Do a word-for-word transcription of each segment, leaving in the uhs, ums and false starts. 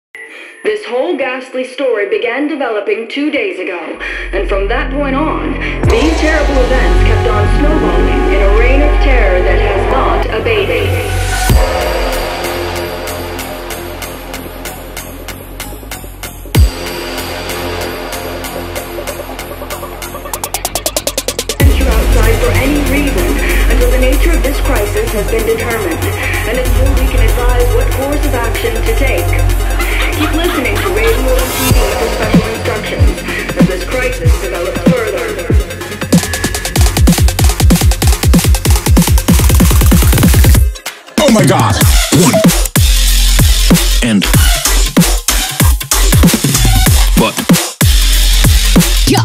This whole ghastly story began developing two days ago, and from that point on, these terrible events kept on snowballing in a reign of terror that has not abated. For any reason, until the nature of this crisis has been determined, and until we can advise what course of action to take. Keep listening to radio and T V for special instructions as this crisis develops further. Oh my God! One. And. But. Yeah.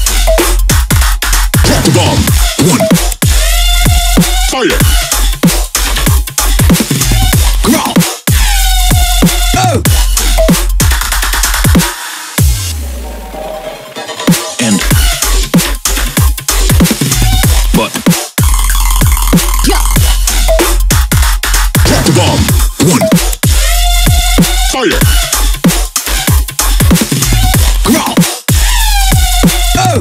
Drop the bomb. One. Fire. Growl. Oh. And. But. Yeah. Drop the bomb. One. Fire. Growl. Oh.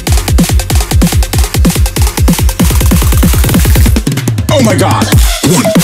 Oh my God! One.